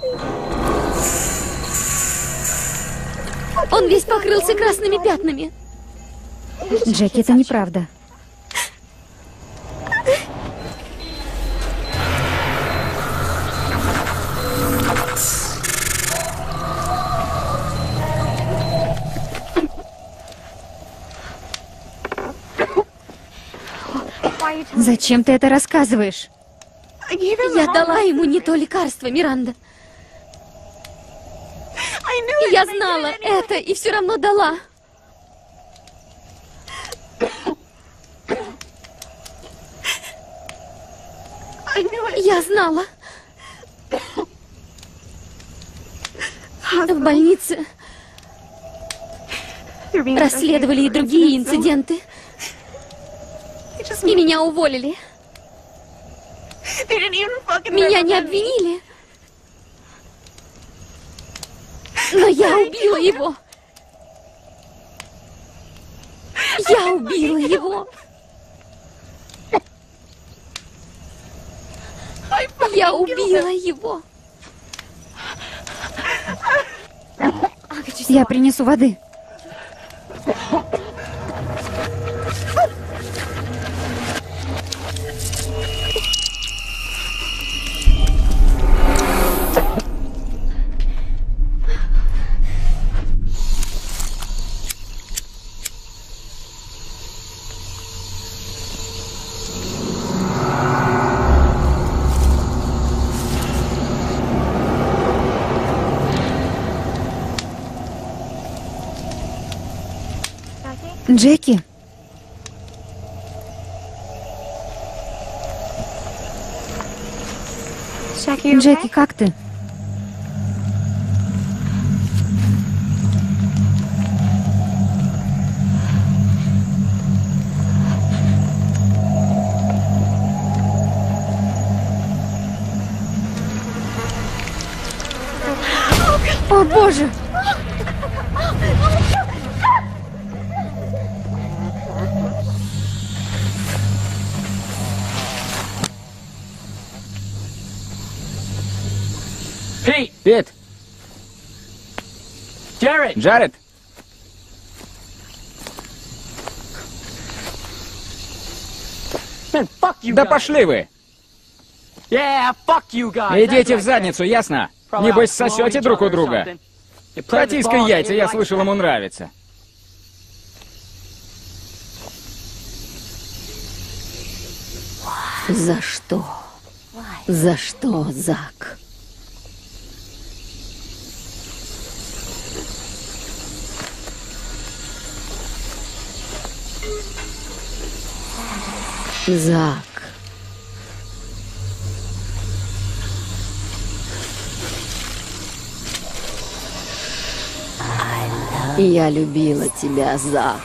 Он весь покрылся красными пятнами. Джеки, это неправда. Зачем ты это рассказываешь? Я дала ему не то лекарство, Миранда. Я знала это и все равно дала. Я знала. В больнице расследовали и другие инциденты. И меня уволили. Меня не обвинили. Но я убила его. Я убила его. Я убила его. Я принесу воды. Джеки? Джеки, как ты? О, Боже! Пит! Джаред! Да пошли вы! Идите в задницу, ясно? Небось, сосете друг у друга. Протискай яйца, я слышал, ему нравится. За что? За что, Зак? Зак. Я любила тебя, Зак.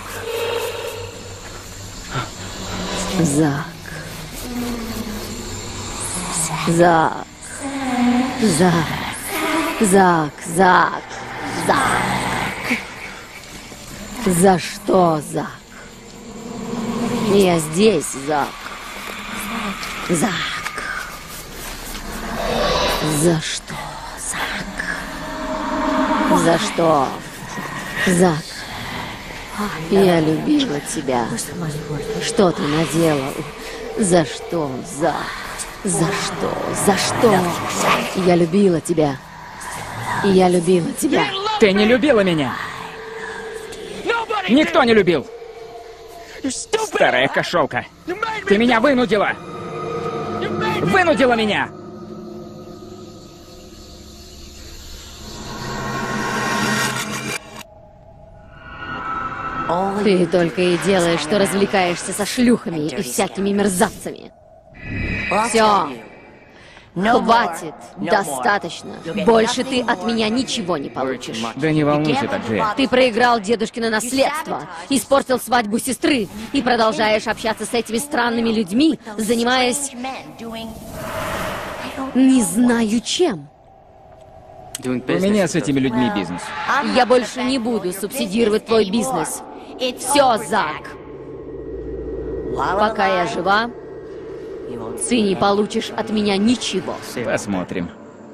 Зак. Зак. Зак. Зак. Зак. Зак. За что, Зак? Я здесь, Зак. Зак. За что, Зак? За что? Зак. Я любила тебя. Что ты наделал? За что, Зак? За что? За что? Я любила тебя. Я любила тебя. Ты не любила меня. Никто не любил. Старая кошелка. Ты меня вынудила. Вынудила меня. Ты только и делаешь, что развлекаешься со шлюхами и всякими мерзавцами. Все. Хватит. Достаточно. Больше ты от меня ничего не получишь. Да не волнуйся так, Джей. Ты проиграл дедушкино наследство, испортил свадьбу сестры и продолжаешь общаться с этими странными людьми, занимаясь... не знаю чем. У меня с этими людьми бизнес. Я больше не буду субсидировать твой бизнес. Все, Зак. Пока я жива, ты не получишь от меня ничего. Посмотрим.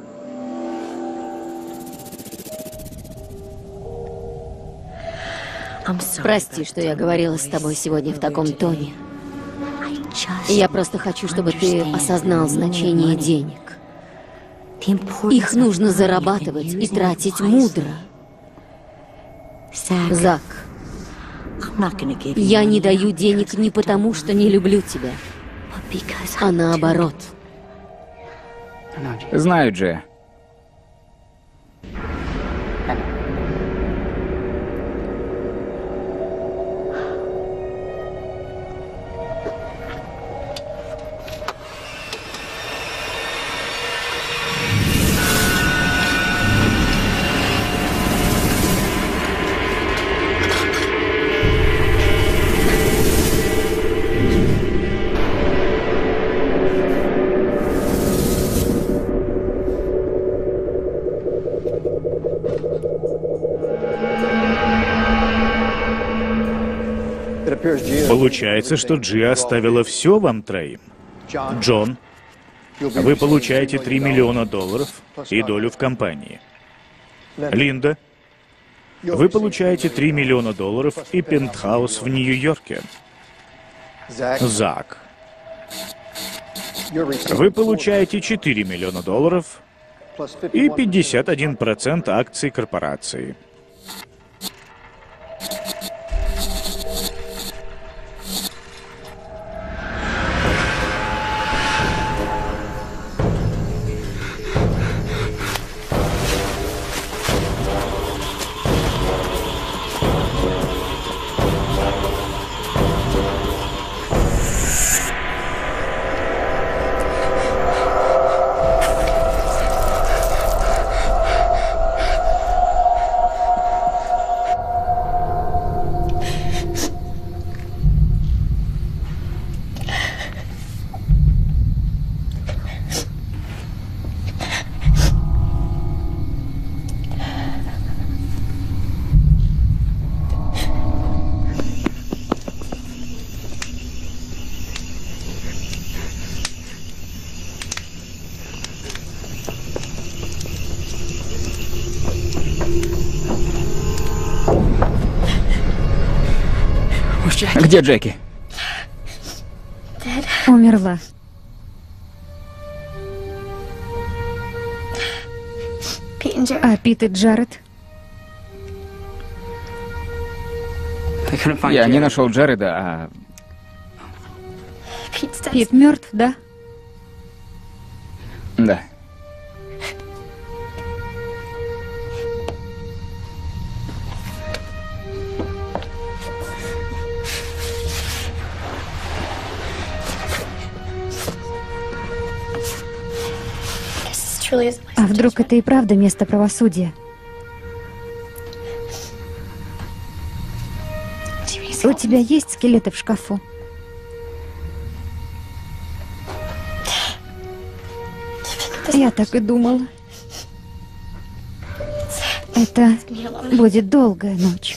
Прости, что я говорила с тобой сегодня в таком тоне. Я просто хочу, чтобы ты осознал значение денег. Их нужно зарабатывать и тратить мудро. Зак, я не даю денег не потому, что не люблю тебя, а наоборот. Знаю, Джей. Получается, что Джи оставила все вам троим. Джон, вы получаете три миллиона долларов и долю в компании. Линда, вы получаете три миллиона долларов и пентхаус в Нью-Йорке. Зак, вы получаете четыре миллиона долларов и пятьдесят один процент акций корпорации. Где Джеки? Умерла. А Пит и Джаред? Я не нашел Джареда, а... Пит мертв, да? Да. А вдруг это и правда место правосудия? У тебя есть скелеты в шкафу? Я так и думала. Это будет долгая ночь.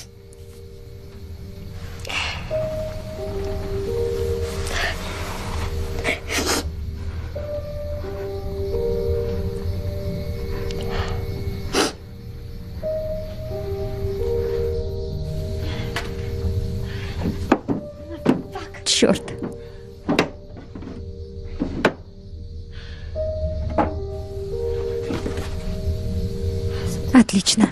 Черт. Отлично.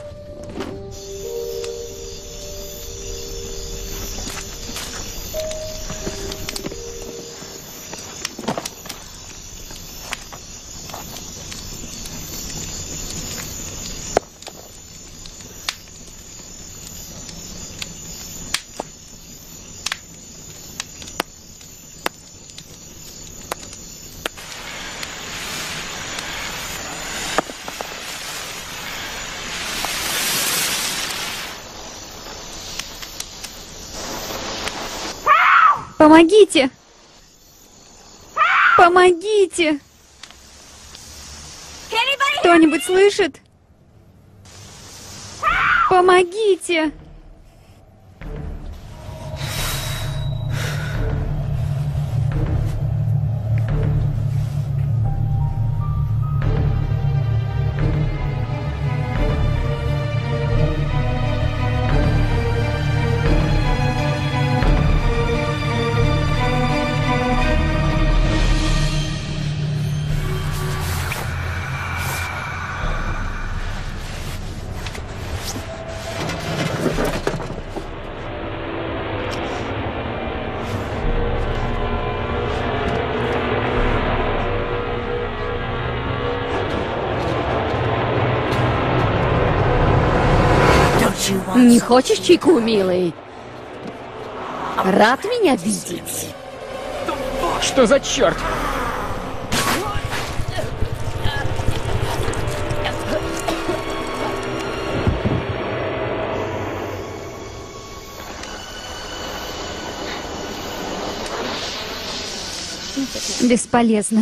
Помогите! Помогите! Кто-нибудь слышит? Помогите! Не хочешь чайку, милый? Рад меня видеть? Что за черт? Бесполезно.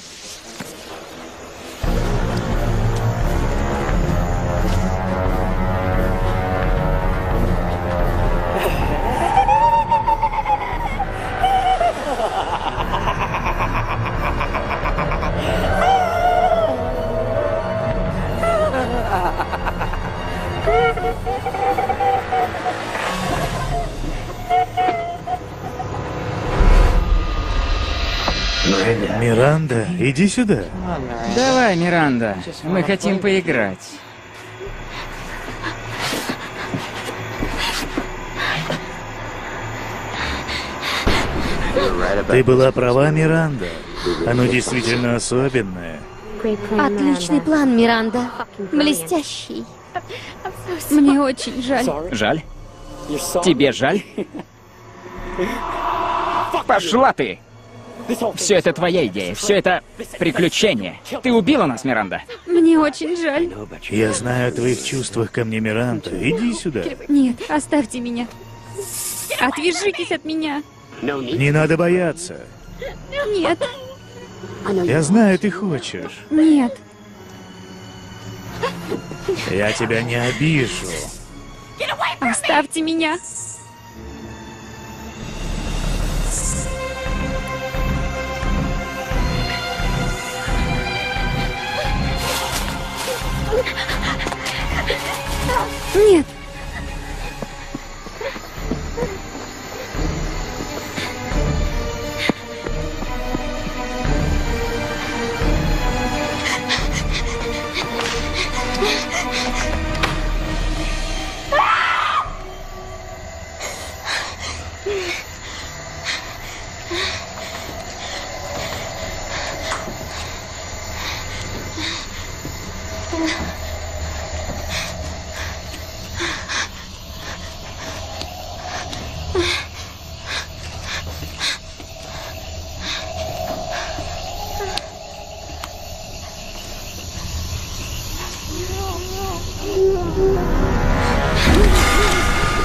Миранда, иди сюда. Давай, Миранда, мы хотим поиграть. Ты была права, Миранда. Оно действительно особенное. Отличный план, Миранда. Блестящий. Мне очень жаль. Жаль? Тебе жаль? Пошла ты! Все это твоя идея, все это приключение. Ты убила нас, Миранда. Мне очень жаль. Я знаю о твоих чувствах ко мне, Миранда. Иди сюда. Нет, оставьте меня. Отвяжитесь от меня. Не надо бояться. Нет, Я знаю, ты хочешь. нет. Я тебя не обижу. Оставьте меня. Нет.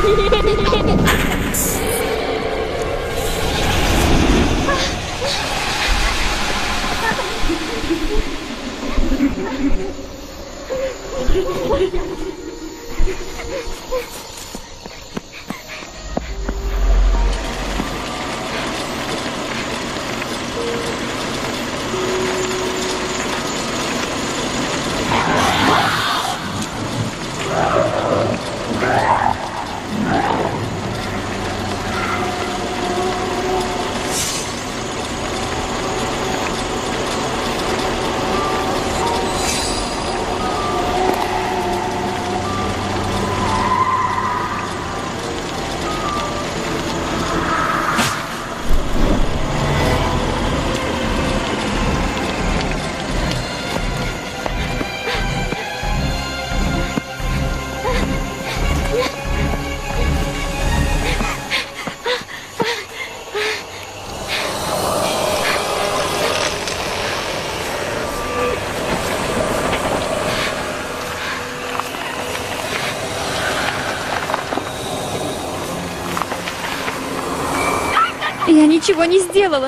Я ничего не сделала.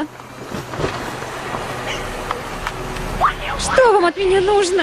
Что вам от меня нужно?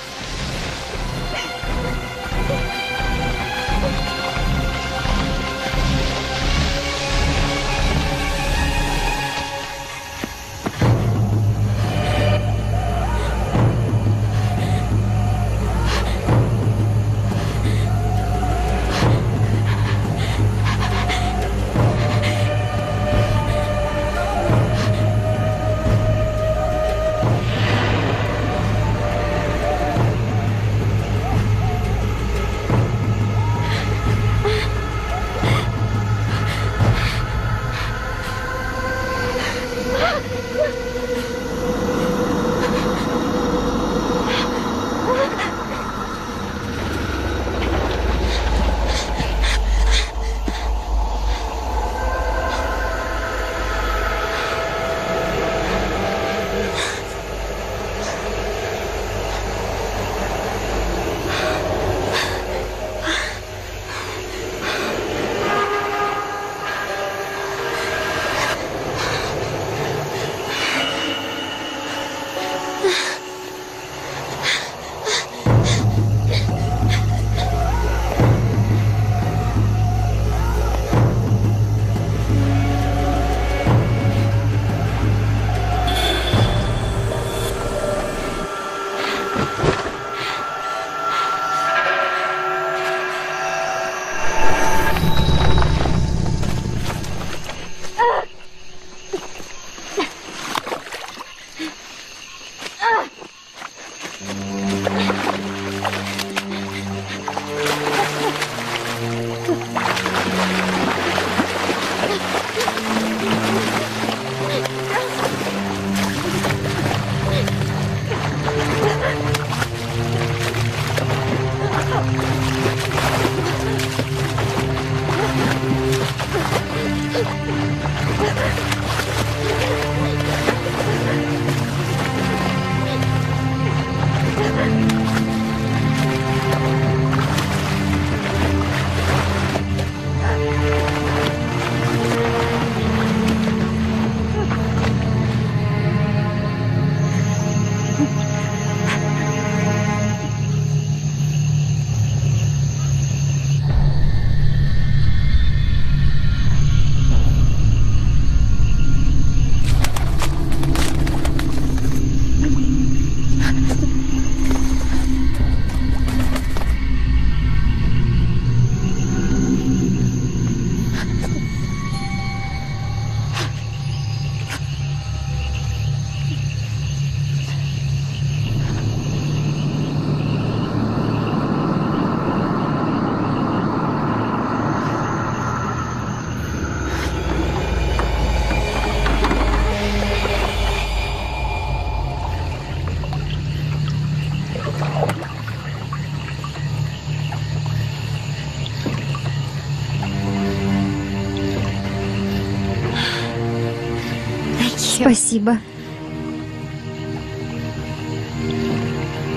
Спасибо.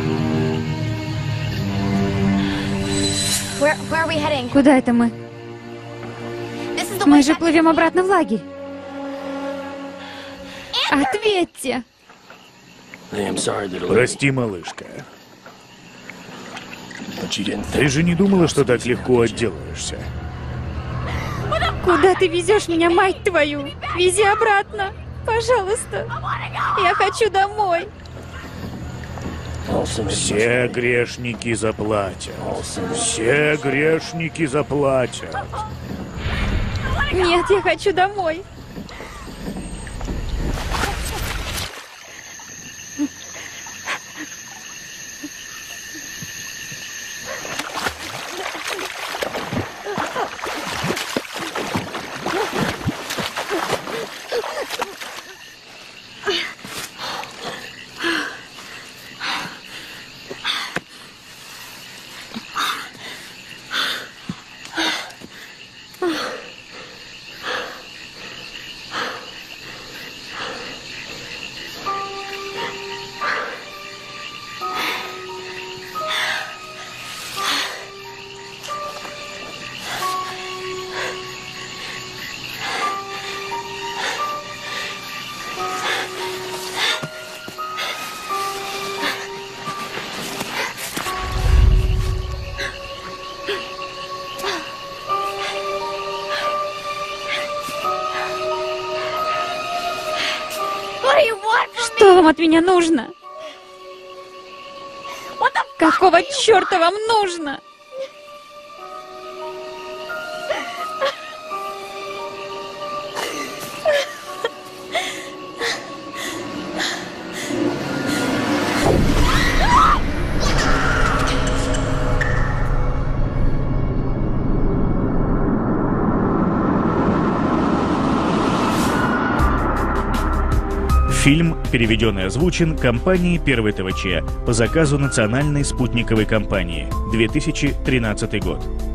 Куда это мы? Мы же плывем обратно в лагерь. Ответьте. Прости, малышка. Ты же не думала, что так легко отделаешься? Куда ты везешь меня, мать твою? Вези обратно. Пожалуйста. Я хочу домой. Все грешники заплатят. Все грешники заплатят. Нет, я хочу домой. Что вам от меня нужно? Какого черта вам нужно? Фильм переведен и озвучен компанией Первый ТВЧ по заказу Национальной спутниковой компании, две тысячи тринадцатый год.